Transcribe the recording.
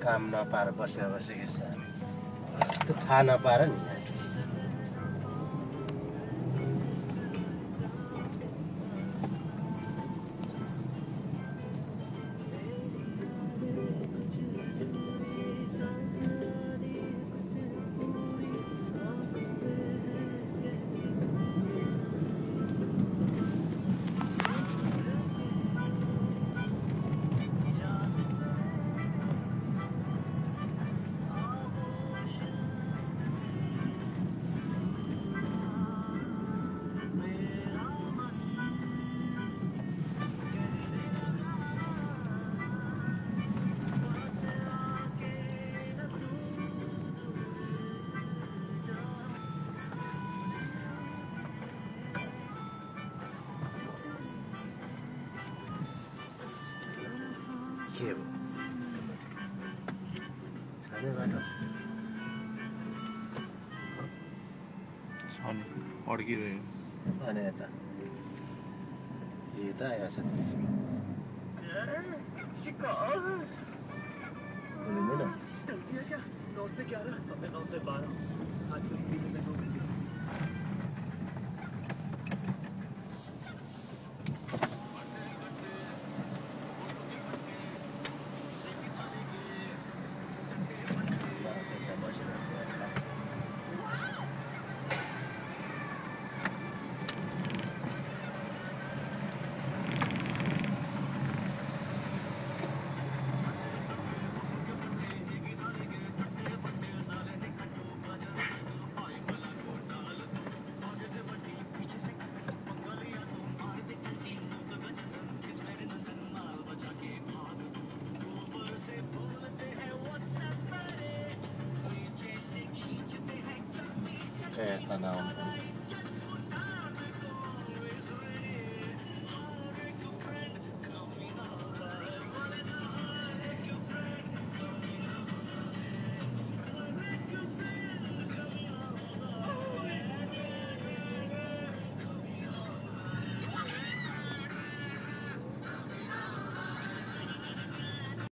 काम नपाएर बसेको छ त्यो थाहा नपाएर नि के हो छाने बाटो छाने अड्किरह्यो भने यता यता आएको छ बोलिँदैन 9 से 11 अब 9 से 12 आजकल दिन में 2 बजे kayak tanah